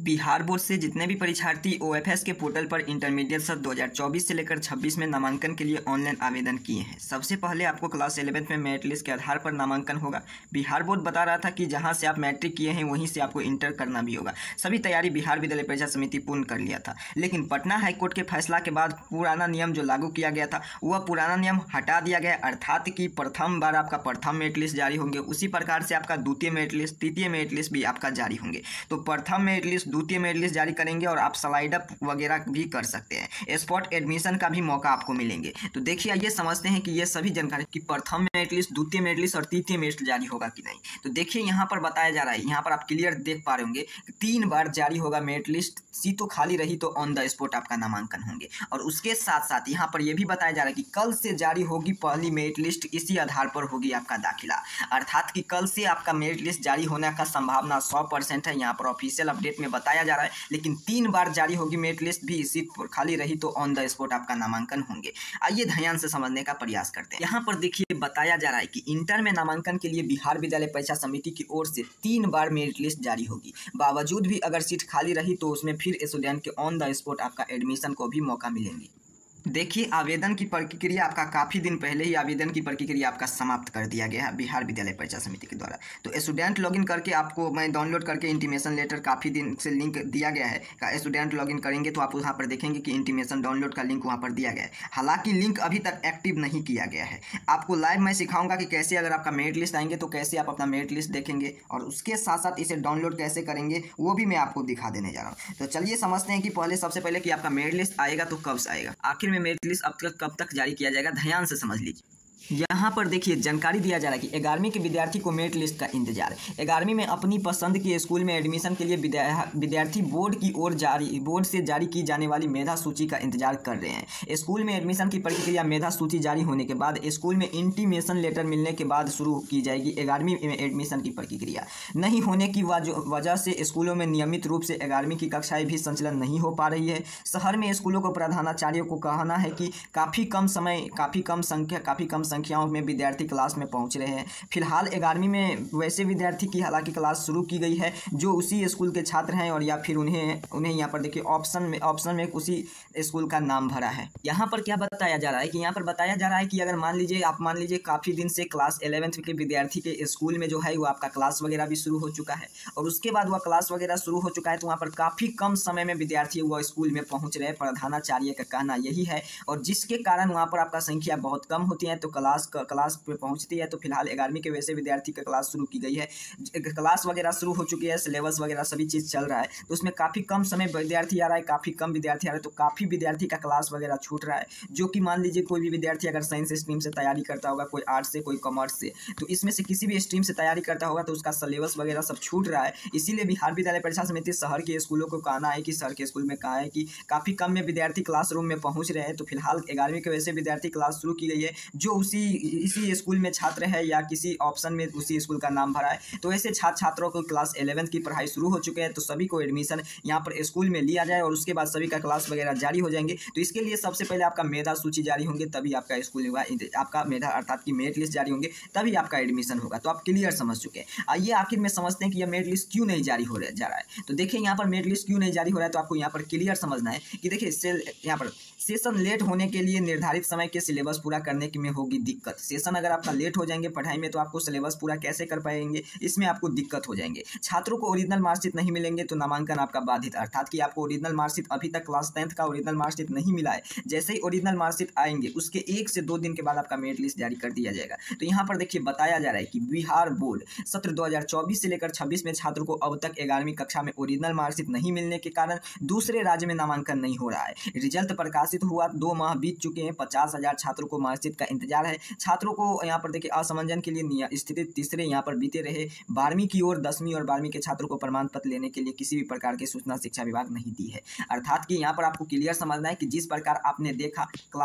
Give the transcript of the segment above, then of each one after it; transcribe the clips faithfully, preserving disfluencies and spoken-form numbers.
Bihar board से जितने भी परीक्षार्थी ओएफएस के पोर्टल पर इंटरमीडिएट सत्र दो हज़ार चौबीस से लेकर छब्बीस में नामांकन के लिए ऑनलाइन आवेदन किए हैं, सबसे पहले आपको क्लास इलेवेंथ में मेरिट लिस्ट के आधार पर नामांकन होगा। बिहार बोर्ड बता रहा था कि जहां से आप मैट्रिक किए हैं वहीं से आपको इंटर करना भी होगा। सभी तैयारी बिहार विद्यालय परीक्षा समिति पूर्ण कर लिया था, लेकिन पटना हाईकोर्ट के फैसला के बाद पुराना नियम जो लागू किया गया था वह पुराना नियम हटा दिया गया, अर्थात कि प्रथम बार आपका प्रथम मेरिट लिस्ट जारी होंगे, उसी प्रकार से आपका द्वितीय मेरिट लिस्ट, तृतीय मेरिट लिस्ट भी आपका जारी होंगे। तो प्रथम मेरिट लिस्ट, द्वितीय मेरिट लिस्ट जारी करेंगे और आप स्लाइड अप वगैरह भी कर सकते हैं। स्पॉट एडमिशन का भी मौका आपको मिलेंगे। तो देखिए, आइए समझते हैं कि ये सभी जानकारी कि प्रथम मेरिट लिस्ट, द्वितीय मेरिट लिस्ट और तृतीय मेरिट जारी होगा कि नहीं। तो देखिए यहाँ पर बताया जा रहा है, यहाँ पर आप क्लियर देख पा रहे होंगे, तीन बार जारी होगा मेरिट लिस्ट। सीटों खाली रही तो ऑन द स्पॉट आपका नामांकन होंगे। और उसके साथ साथ यहाँ पर यह भी बताया जा रहा है कि कल से जारी होगी पहली मेरिट लिस्ट, इसी आधार पर होगी आपका दाखिला, अर्थात कि कल से आपका मेरिट लिस्ट जारी होने का संभावना सौ परसेंट है। यहाँ पर ऑफिशियल अपडेट में बताया जा रहा है, लेकिन तीन बार जारी होगी मेरिट लिस्ट भी, सीट खाली रही तो ऑन द स्पॉट आपका नामांकन होंगे। आइए ध्यान से समझने का प्रयास करते हैं। यहाँ पर देखिए बताया जा रहा है कि इंटर में नामांकन के लिए बिहार विद्यालय परीक्षा समिति की ओर से तीन बार मेरिट लिस्ट जारी होगी। बावजूद भी अगर सीट खाली रही तो उसमें फिर स्टूडेंट के ऑन द स्पॉट आपका एडमिशन को भी मौका मिलेंगे। देखिए, आवेदन की प्रक्रिया आपका काफ़ी दिन पहले ही आवेदन की प्रक्रिया आपका समाप्त कर दिया गया है बिहार विद्यालय परीक्षा समिति के द्वारा। तो स्टूडेंट लॉगिन करके आपको मैं डाउनलोड करके इंटीमेशन लेटर काफ़ी दिन से लिंक दिया गया है का स्टूडेंट लॉगिन करेंगे तो आप वहाँ पर देखेंगे कि इंटीमेशन डाउनलोड का लिंक वहाँ पर दिया गया है। हालांकि लिंक अभी तक एक्टिव नहीं किया गया है। आपको लाइव मैं सिखाऊंगा कि कैसे अगर आपका मेरिट लिस्ट आएंगे तो कैसे आप अपना मेरिट लिस्ट देखेंगे, और उसके साथ साथ इसे डाउनलोड कैसे करेंगे वो भी मैं आपको दिखा देने जा रहा हूँ। तो चलिए समझते हैं कि पहले सबसे पहले कि आपका मेरिट लिस्ट आएगा तो कब से आएगा, आखिर में मेरिट लिस्ट अब तक कब तक जारी किया जाएगा, ध्यान से समझ लीजिए। यहाँ पर देखिए जानकारी दिया जा रहा है कि ग्यारहवीं के विद्यार्थी को मेरिट लिस्ट का इंतजार है। ग्यारहवीं में अपनी पसंद के स्कूल में एडमिशन के लिए विद्यार्थी बोर्ड की ओर जारी बोर्ड से जारी की जाने वाली मेधा सूची का इंतजार कर रहे हैं। स्कूल में एडमिशन की प्रक्रिया मेधा सूची जारी होने के बाद स्कूल में इंटीमेशन लेटर मिलने के बाद शुरू की जाएगी। ग्यारहवीं में एडमिशन की प्रक्रिया नहीं होने की वजह से स्कूलों में नियमित रूप से ग्यारहवीं की कक्षाएं भी संचालन नहीं हो पा रही है। शहर में स्कूलों को प्रधानाचार्यों को कहना है कि काफ़ी कम समय काफ़ी कम संख्या काफ़ी कम संख्याओं में विद्यार्थी क्लास में पहुंच रहे हैं। फिलहाल ग्यारहवीं में वैसे विद्यार्थी की हालांकि क्लास शुरू की गई है जो उसी स्कूल के छात्र हैं, और या फिर उन्हें उन्हें यहाँ पर देखिए ऑप्शन में ऑप्शन में उसी स्कूल का नाम भरा है। यहाँ पर क्या बताया जा रहा है कि यहाँ पर बताया जा रहा है कि अगर मान लीजिए आप मान लीजिए काफ़ी दिन से क्लास इलेवेंथ के विद्यार्थी के स्कूल में जो है वो आपका क्लास वगैरह भी शुरू हो चुका है, और उसके बाद वह क्लास वगैरह शुरू हो चुका है तो वहाँ पर काफ़ी कम समय में विद्यार्थी वह स्कूल में पहुँच रहे हैं। प्रधानाचार्य का कहना यही है, और जिसके कारण वहाँ पर आपका संख्या बहुत कम होती है तो क्लास क्लास पे पहुंचती है। तो फिलहाल ग्यारहवीं के वैसे विद्यार्थी का क्लास शुरू की गई है, क्लास वगैरह शुरू हो चुकी है, सिलेबस वगैरह सभी चीज़ चल रहा है, तो उसमें काफ़ी कम समय विद्यार्थी आ रहा है, काफ़ी कम विद्यार्थी आ रहा है, तो काफ़ी विद्यार्थी का क्लास वगैरह छूट रहा है। जो कि मान लीजिए कोई भी विद्यार्थी अगर साइंस स्ट्रीम से तैयारी करता होगा, कोई आर्ट्स से, कोई कॉमर्स से, तो इसमें से किसी भी स्ट्रीम से तैयारी करता होगा तो उसका सिलेबस वगैरह सब छूट रहा है। इसीलिए बिहार विद्यालय परीक्षा समिति शहर के स्कूलों को कहना है कि शहर के स्कूल में कहा है कि काफ़ी कम में विद्यार्थी क्लासरूम में पहुँच रहे हैं। तो फिलहाल ग्यारहवीं के वैसे विद्यार्थी क्लास शुरू की गई है जो उसी इसी स्कूल में छात्र है या किसी ऑप्शन में उसी स्कूल का नाम भरा है। तो ऐसे छात्र छात्रों को क्लास इलेवेंथ की पढ़ाई शुरू हो चुके हैं, तो सभी को एडमिशन यहाँ पर स्कूल में लिया जाए और उसके बाद सभी का क्लास वगैरह जारी हो जाएंगे। तो इसके लिए सबसे पहले आपका मेधा सूची जारी होंगे, तभी आपका स्कूल होगा, आपका मेधा अर्थात की मेरिट लिस्ट जारी होंगे, तभी आपका एडमिशन होगा। तो आप क्लियर समझ चुके हैं। आइए आखिर में समझते हैं कि यह मेरिट लिस्ट क्यों नहीं जारी हो जा रहा है। तो देखिए यहाँ पर मेरिट लिस्ट क्यों नहीं जारी हो रहा है, तो आपको यहाँ पर क्लियर समझना है कि देखिए सेल यहाँ पर सेशन लेट होने के लिए निर्धारित समय के सिलेबस पूरा करने में होगी दिक्कत। सेशन अगर आपका लेट हो जाएंगे पढ़ाई में तो आपको सिलेबस पूरा कैसे कर पाएंगे, इसमें आपको दिक्कत हो जाएंगे। छात्रों को ओरिजिनल मार्कशीट नहीं मिलेंगे तो नामांकन आपका बाधित, अर्थात कि आपको ओरिजिनल मार्कशीट अभी तक क्लास टेंथ का ओरिजिनल मार्कशीट नहीं मिला है। जैसे ही ओरिजिनल मार्कशीट आएंगे उसके एक से दो दिन के बाद आपका मेरिट लिस्ट जारी कर दिया जाएगा। तो यहाँ पर देखिए बताया जा रहा है कि बिहार बोर्ड सत्र दो हज़ार चौबीस से लेकर छब्बीस में छात्रों को अब तक ग्यारहवीं कक्षा में ओरिजिनल मार्कशीट नहीं मिलने के कारण दूसरे राज्य में नामांकन नहीं हो रहा है। रिजल्ट प्रकाशित हुआ, दो माह बीत चुके हैं, पचास हजार छात्रों को मार्कशीट का इंतजार है। छात्रों को यहाँ पर देखिए असमंजन के लिए स्थिति तीसरे यहाँ पर बीते रहे। बारहवीं की ओर दसवीं और बारहवीं के छात्रों को प्रमाण पत्र लेने के लिए किसी भी प्रकार की सूचना शिक्षा विभाग नहीं दी है। अर्थात कि यहाँ पर आपको क्लियर समझना है कि जिस प्रकार आपने देखा क्लास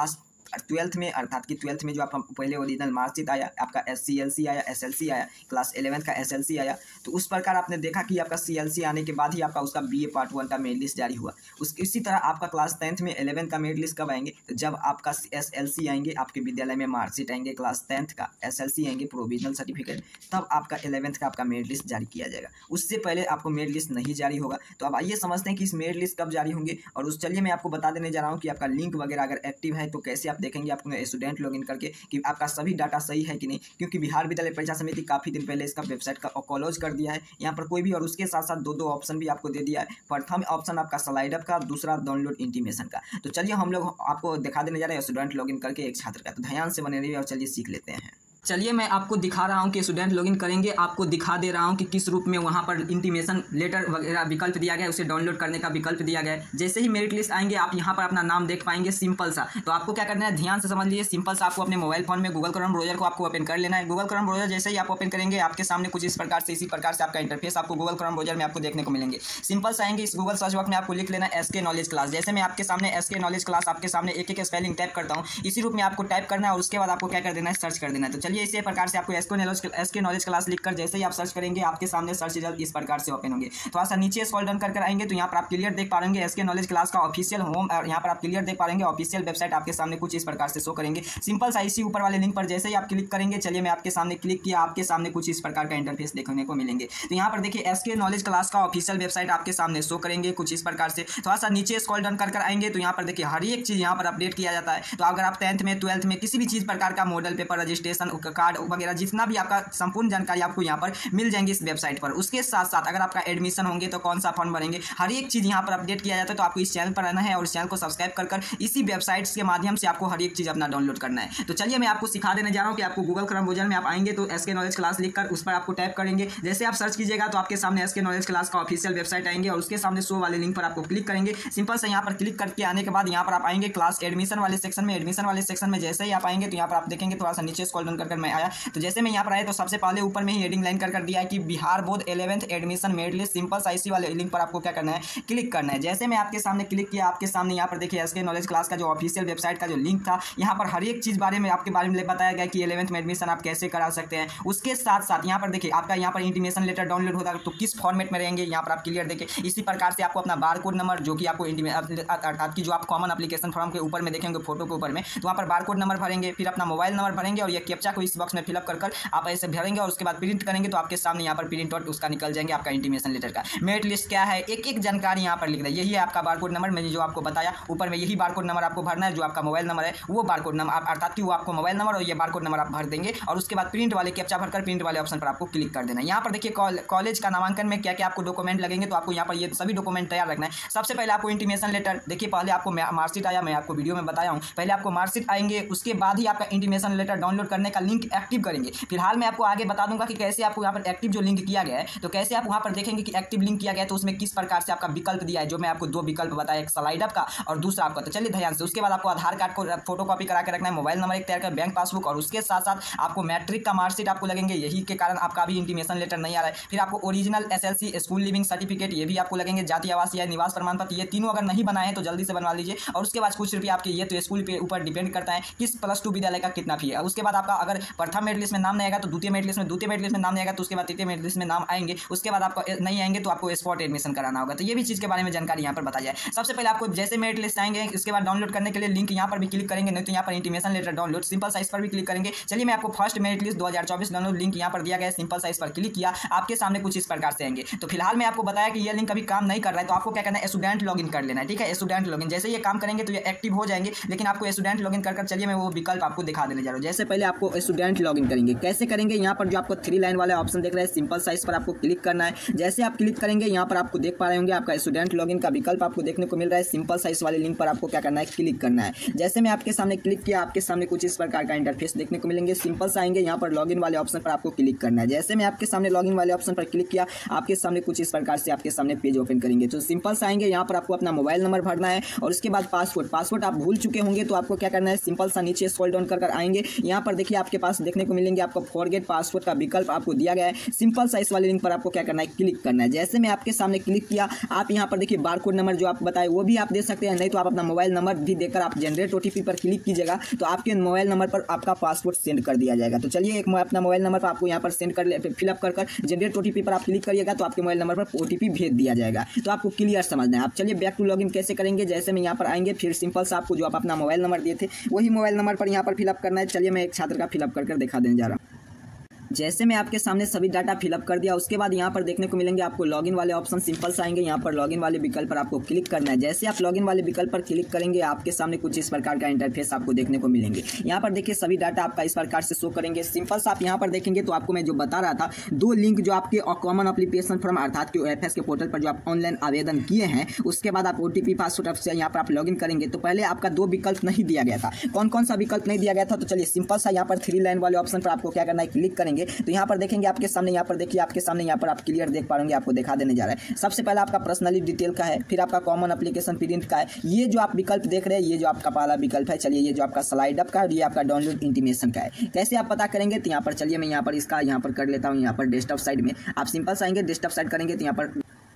ट्वेल्थ में, अर्थात कि ट्वेल्थ में जो आपका पहले ओरिजिनल मार्कशीट आया, आपका एस सी एल सी आया, एस एल सी आया, क्लास इलेवेंथ का एस एल सी आया, तो उस प्रकार आपने देखा कि आपका सी एल सी आने के बाद ही आपका उसका बी ए पार्ट वन का मेरिट लिस्ट जारी हुआ। उस इसी तरह आपका क्लास टेंथ में इलेवेंथ का मेरिट लिस्ट कब आएंगे, तो जब आपका एस एल सी आएंगे, आपके विद्यालय में मार्कशीट आएंगे, क्लास टेंथ का एस एल सी आएंगे, प्रोविजनल सर्टिफिकेट, तब आपका इलेवेंथ का आपका मेरिट लिस्ट जारी किया जाएगा। उससे पहले आपको मेरिट लिस्ट नहीं जारी होगा। तो अब आइए समझते हैं कि इस मेरिट लिस्ट कब जारी होंगे। और उस चलिए मैं आपको बता देने जा रहा हूँ कि आपका लिंक वगैरह अगर एक्टिव है तो कैसे आप देखेंगे आपको स्टूडेंट लॉगिन करके कि आपका सभी डाटा सही है कि नहीं, क्योंकि बिहार विद्यालय परीक्षा समिति काफ़ी दिन पहले इसका वेबसाइट का क्लोज कर दिया है यहाँ पर कोई भी, और उसके साथ साथ दो दो ऑप्शन भी आपको दे दिया है। प्रथम ऑप्शन आपका स्लाइड अप का, दूसरा डाउनलोड इंटीमेशन का। तो चलिए हम लोग आपको दिखा देने जा रहे हैं स्टूडेंट लॉगिन करके एक छात्र का, तो ध्यान से बने रहिए और चलिए सीख लेते हैं। चलिए मैं आपको दिखा रहा हूं कि स्टूडेंट लॉगिन करेंगे, आपको दिखा दे रहा हूं कि किस रूप में वहां पर इंटीमेशन लेटर वगैरह विकल्प दिया गया है, उसे डाउनलोड करने का विकल्प दिया गया है। जैसे ही मेरिट लिस्ट आएंगे आप यहां पर अपना नाम देख पाएंगे, सिंपल सा। तो आपको क्या करना है, ध्यान से समझ लीजिए। सिंपल सा आपको अपने मोबाइल फोन में गूगल क्रोम ब्राउजर को आपको ओपन कर लेना है। गूगल क्रोम ब्राउजर जैसे ही आप ओपन करेंगे आपके सामने कुछ इस प्रकार से, इसी प्रकार से आपका इंटरफेस आपको गूगल क्रोम ब्राउजर में आपको देखने को मिलेंगे। सिंपल से आएंगे, इस गूगल सर्च बॉक्स में आपको लिख लेना एस के नॉलेज क्लास। जैसे मैं आपके सामने एस के नॉलेज क्लास आपके सामने एक एक स्पेलिंग टाइप करता हूँ, इसी रूप में आपको टाइप करना है और उसके बाद आपको क्या कर देना है, सर्च कर देना है। तो चलिए इसी प्रकार से आपको SK knowledge SK knowledge class लिखकर जैसे ही आप सर्च करेंगे आपके सामने सर्च रिजल्ट इस प्रकार से ओपन होंगे। थोड़ा सा नीचे स्क्रॉल डाउन करके आएंगे तो यहाँ पर आप क्लियर देख पाएंगे एसके नॉलेज क्लास का ऑफिशियल होम, और यहाँ पर आप क्लियर देख पाएंगे ऑफिशियल वेबसाइट आपके सामने कुछ इस प्रकार से शो करेंगे। सिंपल सा इसी ऊपर वाले लिंक पर जैसे ही आप क्लिक करेंगे, चलिए मैं आपके सामने क्लिक किया, आपके सामने कुछ इस प्रकार का इंटरफेस देखने को मिलेंगे। तो यहाँ पर देखिए एसके नॉलेज क्लास का ऑफिशियल वेबसाइट आपके सामने शो करेंगे कुछ इस प्रकार से। थोड़ा सा नीचे स्क्रॉल डाउन कर आएंगे तो यहाँ पर देखिए हर एक चीज़ यहाँ पर अपडेट किया जाता है। तो अगर आप टेंथ में, ट्वेल्थ में किसी भी चीज़ प्रकार का मॉडल पेपर, रजिस्ट्रेशन कार्ड वगैरह जितना भी आपका संपूर्ण जानकारी आपको यहाँ पर मिल जाएंगी इस वेबसाइट पर। उसके साथ साथ अगर आपका एडमिशन होंगे तो कौन सा फॉर्म भरेंगे, हर एक चीज़ यहाँ पर अपडेट किया जाता है। तो आपको इस चैनल पर रहना है और इस चैनल को सब्सक्राइब कर कर इसी वेबसाइट्स के माध्यम से आपको हर एक चीज़ अपना डाउनलोड करना है। तो चलिए मैं आपको सिखा देने जा रहा हूँ कि आपको गूगल क्रोम ब्राउज़र में आप आएंगे तो एसके नॉलेज क्लास लिखकर उस पर आपको टाइप करेंगे। जैसे आप सर्च कीजिएगा तो आपके सामने एसके नॉलेज क्लास का ऑफिशियल वेबसाइट आएंगे और उसके सामने शो वाले लिंक पर आपको क्लिक करेंगे। सिंपल से यहाँ पर क्लिक करके आने के बाद यहाँ पर आप आएंगे क्लास एडमिशन वाले सेक्शन में। एडमिशन वाले सेक्शन में जैसे ही आप आएंगे तो यहाँ पर आप देखेंगे थोड़ा सा नीचे स्क्रॉल डाउन कर मैं आया। तो जैसे मैं यहाँ पर आया तो सबसे पहले ऊपर में ही हेडिंग लाइन कर दिया है कि Bihar board eleventh admission merit list. Simple सा इसी वाले लिंक पर आपको क्या करना है, क्लिक करना है। जैसे मैं आपके सामने क्लिक किया, आपके सामने यहाँ पर देखिए एसके नॉलेज क्लास का जो ऑफिशियल वेबसाइट का जो लिंक था, यहाँ पर हर एक चीज़ बारे में आपके बारे में बताया गया कि इलेवेंथ में एडमिशन आप कैसे करा सकते हैं। उसके साथ साथ यहाँ पर देखिए आपका यहाँ पर इंटीमेशन लेटर डाउनलोड होता है तो किस फॉर्मेट में रहेंगे यहाँ पर आप क्लियर देखिए। इसी प्रकार से आपको अपना बार कोड नंबर जो कि आपको अर्थात की जो आप कॉमन एप्लीकेशन फॉर्म के ऊपर में देखेंगे फोटो के ऊपर में, तो वहाँ पर बार कोड नंबर भरेंगे, फिर अपना मोबाइल नंबर भरेंगे और ये कैप्चा को इस बॉक्स में फिलअप कर कर आप ऐसे भरेंगे और उसके बाद प्रिंट करेंगे तो आपके सामने यहाँ पर प्रिंट आउट उसका निकल जाएंगे आपका इंटीमेशन लेटर का। मेरिट लिस्ट क्या है, एक एक जानकारी यहाँ पर लिख रहा है। यही है आपका बारकोड नंबर, मैंने जो आपको बताया ऊपर में, यही बारकोड नंबर आपको भरना है। जो आपका मोबाइल नंबर है वो बारकोड नंबर अर्थात कि वो आपको मोबाइल नंबर और ये बारकोड नंबर आप भर देंगे और उसके बाद प्रिंट वाले कैप्चा भरकर प्रिंट वाले ऑप्शन पर आपको क्लिक कर देना है। यहाँ पर देखिए कॉलेज का नामांकन में क्या क्या आपको डॉक्यूमेंट लगेंगे, तो आपको यहाँ पर ये सभी डॉक्यूमेंट तैयार रखना है। सबसे पहले आपको इंटीमेशन लेटर, देखिए पहले आपको मार्कशीट आया, मैं आपको वीडियो में बताया हूँ, पहले आपको मार्कशीट आएंगे, उसके बाद ही आपका इंटीमेशन लेटर डाउनलोड करने का लिंक एक्टिव करेंगे। फिलहाल मैं आपको आगे बता दूंगा कि कैसे आपको यहाँ पर एक्टिव जो लिंक किया गया है, तो कैसे आप वहाँ पर देखेंगे कि एक्टिव लिंक किया गया है तो उसमें किस प्रकार से आपका विकल्प दिया है, जो मैं आपको दो विकल्प बताया, एक स्लाइड अप का और दूसरा आपका। तो चलिए ध्यान से, उसके बाद आपको आधार कार्ड को फोटो कॉपी करा के रखना है, मोबाइल नंबर एक तैयार कर, बैंक पासबुक और उसके साथ साथ आपको मैट्रिक का मार्कशीट आपको लगेंगे, यही के कारण आपका भी इंटीमेशन लेटर नहीं आ रहा है। फिर आपको original SLC school leaving certificate ये भी आपको लगेंगे, जाति आवास या निवास प्रमाण पत्र, ये तीनों अगर नहीं बनाए हैं तो जल्दी से बनवा लीजिए। और उसके बाद कुछ रुपये आपके, ये तो स्कूल के ऊपर डिपेंड करता है किस प्लस टू विद्यालय का कितना फी है। उसके बाद आपका अगर प्रथम मेरिट लिस्ट में नाम नहीं आएगा तो द्वितीय मेरिट लिस्ट में, द्वितीय मेरिट लिस्ट में नाम नहीं आएगा तो उसके बाद तृतीय मेरिट लिस्ट में नाम आएंगे। उसके बाद आपको नहीं आएंगे तो आपको स्पॉट एडमिशन कराना होगा। तो ये भी चीज़ के बारे में जानकारी यहाँ पर बताई जाए। सबसे पहले आपको जैसे मेरिट लिस्ट आएंगे इसके बाद डाउनलोड करने के लिए लिंक यहाँ पर भी क्लिक करेंगे, नहीं तो यहाँ पर intimation letter download simple size पर भी क्लिक करेंगे। चलिए मैं आपको फर्स्ट मेरिट लिस्ट दो हज़ार चौबीस डाउनलोड लिंक यहाँ पर दिया गया है, सिंपल साइज पर क्लिक किया, आपके सामने कुछ इस प्रकार से आएंगे। तो फिलहाल मैं आपको बताया कि ये लिंक अभी काम नहीं कर रहा है, तो आपको क्या करना है, स्टूडेंट लॉगिन कर लेना है। ठीक है, स्टूडेंट लॉगिन जैसे ये काम करेंगे तो ये एक्टिव हो जाएंगे, लेकिन आपको स्टूडेंट लॉगिन कर चलिए मैं वो विकल्प आपको दिखा देने जा रहा हूँ। जैसे पहले आपको स्टूडेंट लॉगिन करेंगे, कैसे करेंगे, यहाँ पर जो आपको थ्री लाइन वाला ऑप्शन देख रहे हैं सिंपल साइज पर आपको क्लिक करना है। जैसे आप क्लिक करेंगे यहाँ पर आपको देख पा रहे होंगे आपका स्टूडेंट लॉगिन का विकल्प आपको देखने को मिल रहा है। सिंपल साइज वाले लिंक पर आपको क्या करना है, क्लिक करना है। जैसे मैं आपके सामने क्लिक किया, आपके सामने कुछ इस प्रकार का इंटरफेस देखने को मिलेंगे। सिंपल से आएंगे यहाँ पर लॉगिन वाले ऑप्शन पर आपको क्लिक करना है। जैसे मैं आपके सामने लॉगिन वाले ऑप्शन पर क्लिक किया, आपके सामने कुछ इस प्रकार से आपके सामने पेज ओपन करेंगे। तो सिंपल से आएंगे यहाँ पर आपको अपना मोबाइल नंबर भरना है और उसके बाद पासवर्ड, पासवर्ड आप भूल चुके होंगे तो आपको क्या करना है, सिंपल सा नीचे स्क्रॉल डाउन कर आएंगे। यहाँ पर देखिए आपके पास देखने को मिलेंगे आपको फॉरगेट पासवर्ड का विकल्प आपको दिया गया है। सिंपल सा इस वाले लिंक पर आपको क्या करना है, क्लिक करना है। जैसे मैं आपके सामने क्लिक किया, आप यहाँ पर देखिए बारकोड नंबर जो आप बताए वो भी आप दे सकते हैं, नहीं तो आप अपना मोबाइल नंबर भी देकर आप जनरेट ओटीपी पर क्लिक कीजिएगा तो आपके मोबाइल नंबर पर आपका पासवर्ड सेंड कर दिया जाएगा। तो चलिए एक अपना मोबाइल नंबर पर आपको यहाँ पर सेंड कर फिलअप कर कर जनरेट ओटीपी पर आप क्लिक करिएगा तो आपके मोबाइल नंबर पर ओटीपी भेज दिया जाएगा। तो आपको क्लियर समझना है। आप चलिए बैक टू लॉगिन कैसे करेंगे, जैसे मैं यहाँ पर आएंगे, फिर सिंपल सा आपको जो आप अपना मोबाइल नंबर दिए थे वही मोबाइल नंबर पर यहाँ पर फिलअप करना है। चलिए मैं एक छात्र का फिलअप कर कर दिखा देने जा रहा हूँ। जैसे मैं आपके सामने सभी डाटा फिलअप कर दिया, उसके बाद यहाँ पर देखने को मिलेंगे आपको लॉगिन वाले ऑप्शन सिंपल से आएंगे। यहाँ पर लॉगिन वाले विकल्प पर आपको क्लिक करना है। जैसे आप लॉगिन वाले विकल्प पर क्लिक करेंगे आपके सामने कुछ इस प्रकार का इंटरफेस आपको देखने को मिलेंगे। यहाँ पर देखिए सभी डाटा आपका इस प्रकार से शो करेंगे। सिंपल से आप यहाँ पर देखेंगे तो आपको मैं जो बता रहा था, दो लिंक जो आपके कॉमन एप्लीकेशन फॉर्म अर्थात कि ओएफएस के पोर्टल पर जो आप ऑनलाइन आवेदन किए हैं, उसके बाद आप ओटीपी पासवर्ड से यहाँ पर आप लॉगिन करेंगे तो पहले आपका दो विकल्प नहीं दिया गया था। कौन कौन सा विकल्प नहीं दिया गया था, तो चलिए सिंपल सा यहाँ पर थ्री लाइन वाले ऑप्शन पर आपको क्या करना है, क्लिक करेंगे तो यहाँ पर देखेंगे आपके सामने, यहाँ पर देखिए आपके सामने यहाँ पर आप क्लियर देख पाएंगे, आपको दिखा देने जा रहा है। सबसे पहले आपका पर्सनली डिटेल का है, फिर आपका कॉमन एप्लीकेशन प्रिंट का है। ये जो आप विकल्प देख रहे हैं ये जो आपका पहला विकल्प है। चलिए ये जो आपका स्लाइड अप का है और ये आपका डाउनलोड इंटीमेशन का है। कैसे आप पता करेंगे, तो यहाँ पर चलिए मैं यहाँ पर इसका यहाँ पर कर लेता हूँ। यहाँ पर डेस्कटॉप साइड में आप सिंपल से आएंगे, डेस्कटॉप साइड करेंगे तो यहाँ पर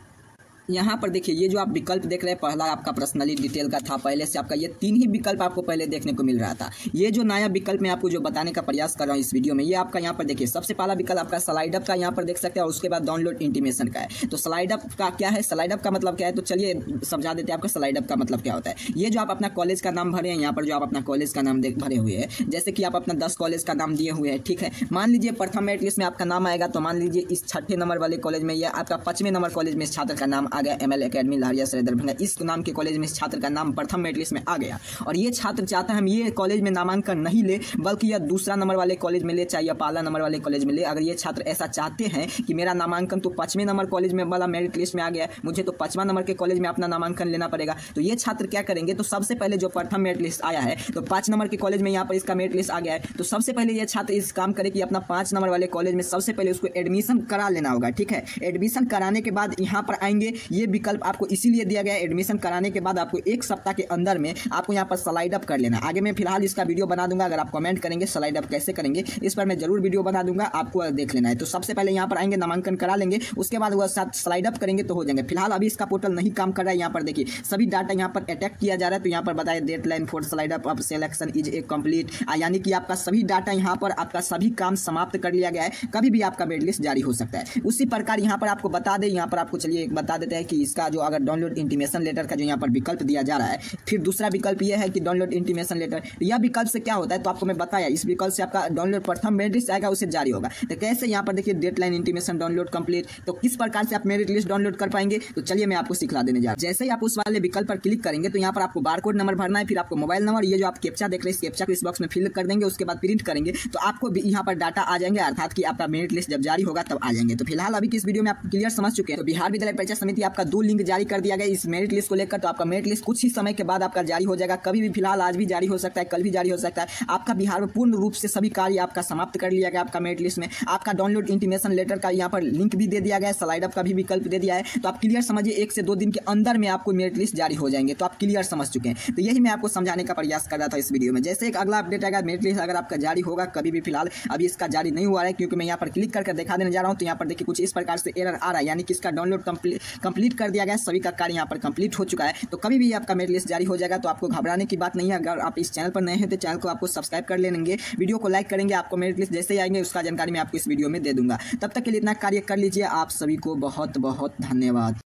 यहाँ पर देखिए ये जो आप विकल्प देख रहे हैं, पहला आपका पर्सनली डिटेल का था, पहले से आपका ये तीन ही विकल्प आपको पहले देखने को मिल रहा था। ये जो नया विकल्प मैं आपको जो बताने का प्रयास कर रहा हूँ इस वीडियो में, ये आपका यहाँ पर देखिए सबसे पहला विकल्प आपका स्लाइड अप का यहाँ पर देख सकते हैं और उसके बाद डाउनलोड इंटीमेशन का है। तो स्लाइड अप का क्या है, स्लाइड अप का मतलब क्या है, तो चलिए समझा देते हैं आपका स्लाइड अप का मतलब क्या होता है। ये जो आप अपना कॉलेज का नाम भरे हैं, यहाँ पर जो आप अपना कॉलेज का नाम देख भरे हुए हैं, जैसे कि आप अपना दस कॉलेज का नाम दिए हुए हैं, ठीक है। मान लीजिए प्रथम मेरिट लिस्ट में आपका नाम आएगा, तो मान लीजिए इस छठे नंबर वाले कॉलेज में या आपका पांचवें नंबर कॉलेज में इस छात्र का नाम आ गया, M L academy Laheria Sarai Darbhanga, इस नाम के कॉलेज में इस छात्र का नाम प्रथम मेरिट लिस्ट में आ गया और ये छात्र चाहता है हम ये कॉलेज में नामांकन नहीं ले बल्कि यह दूसरा नंबर वाले कॉलेज में ले, चाहे या पहला नंबर वाले कॉलेज में ले। अगर ये छात्र ऐसा चाहते हैं कि मेरा नामांकन तो पांचवें नंबर कॉलेज में वाला मेरिट लिस्ट में आ गया, मुझे तो पांचवां नंबर के कॉलेज में अपना नामांकन लेना पड़ेगा, तो ये छात्र क्या करेंगे, तो सबसे पहले जो प्रथम मेरिट लिस्ट आया है तो पांच नंबर के कॉलेज में यहाँ पर इसका मेरिट लिस्ट आ गया है, तो सबसे पहले ये छात्र इस काम करे कि अपना पांच नंबर वाले कॉलेज में सबसे पहले उसको एडमिशन करा लेना होगा, ठीक है। एडमिशन कराने के बाद यहाँ पर आएंगे, ये विकल्प आपको इसीलिए दिया गया है। एडमिशन कराने के बाद आपको एक सप्ताह के अंदर में आपको यहाँ पर स्लाइड अप कर लेना। आगे मैं फिलहाल इसका वीडियो बना दूंगा, अगर आप कमेंट करेंगे स्लाइड अप कैसे करेंगे इस पर मैं जरूर वीडियो बना दूंगा, आपको देख लेना है। तो सबसे पहले यहाँ पर आएंगे, नामांकन करा लेंगे, उसके बाद वह साथ स्लाइड अप करेंगे तो हो जाएंगे। फिलहाल अभी इसका पोर्टल नहीं काम कर रहा है। यहाँ पर देखिए सभी डाटा यहाँ पर अटैक किया जा रहा है, तो यहाँ पर बताए deadline for slide up अब सिलेक्शन इज ए कंप्लीट, यानी कि आपका सभी डाटा यहाँ पर आपका सभी काम समाप्त कर लिया गया है, कभी भी आपका मेरिट लिस्ट जारी हो सकता है। उसी प्रकार यहाँ पर आपको बता दें, यहाँ पर आपको चलिए बता देते हैं कि इसका जो अगर डाउनलोड इंटीमेशन लेटर का जो यहाँ पर विकल्प दिया जा रहा है, फिर दूसरा विकल्प यह है कि डाउनलोड इंटीमेशन लेटर, यह विकल्प से क्या होता है तो आपको मैं बताया, इस विकल्प से आपका डाउनलोड प्रथम मेरिट लिस्ट आएगा उसे जारी होगा। तो कैसे, यहाँ पर देखिए डेडलाइन इंटीमेशन डाउनलोड कंप्लीट, तो किस प्रकार से आप मेरिट लिस्ट डाउनलोड कर पाएंगे, तो चलिए मैं आपको सिखला देने जा रहा हूं। जैसे ही आप उस वाले विकल्प पर क्लिक करेंगे तो यहाँ पर आपको बारकोड नंबर भरना है, फिर आपको मोबाइल नंबर, ये जो आप कैप्चा देख रहे हैं इस कैप्चा को इस बॉक्स में फिल कर देंगे, उसके बाद प्रिंट करेंगे तो आपको यहाँ पर डाटा आ जाएंगे, अर्थात कि आपका मेरिट लिस्ट जब जारी होगा तब आ जाएंगे। तो फिलहाल अभी किस वीडियो में आप क्लियर समझ चुके हैं। तो बिहार विद्यालय परीक्षा समिति आपका दो लिंक जारी कर दिया गया इस मेरिट लिस्ट को लेकर, तो आपका मेरिट लिस्ट कुछ ही समय के बाद आपका जारी हो जाएगा, कभी भी, फिलहाल आज भी जारी हो सकता है, कल भी जारी हो सकता है। आपका बिहार में पूर्ण रूप से सभी कार्य आपका समाप्त कर लिया गया। आपका मेरिट लिस्ट में आपका डाउनलोड इंटीमेशन लेटर का यहाँ पर लिंक भी दे दिया गया है, स्लाइड अप का भी विकल्प दे दिया है, तो आप क्लियर समझिए एक से दो दिन के अंदर में आपको मेरिट लिस्ट जारी हो जाएंगे। तो आप क्लियर समझ चुके हैं। तो यही मैं आपको समझाने का प्रयास कर रहा था इस वीडियो में। जैसे एक अगला अपडेट आएगा, मेरिट लिस्ट अगर आपका जारी होगा कभी भी, फिलहाल अभी इसका जारी नहीं हुआ है क्योंकि मैं यहाँ पर क्लिक करके दिखा देने जा रहा हूँ। तो यहाँ पर देखिए कुछ इस प्रकार से एरर आ रहा है, यानी कि इसका डाउनलोड कंप्लीट कर दिया गया, सभी का कार्य यहाँ पर कंप्लीट हो चुका है। तो कभी भी आपका मेरिट लिस्ट जारी हो जाएगा, तो आपको घबराने की बात नहीं है। अगर आप इस चैनल पर नए हैं तो चैनल को आपको सब्सक्राइब कर लेंगे, वीडियो को लाइक करेंगे, आपको मेरिट लिस्ट जैसे ही आएंगे उसका जानकारी मैं आपको इस वीडियो में दे दूंगा। तब तक के लिए इतना कार्य कर लीजिए। आप सभी को बहुत बहुत धन्यवाद।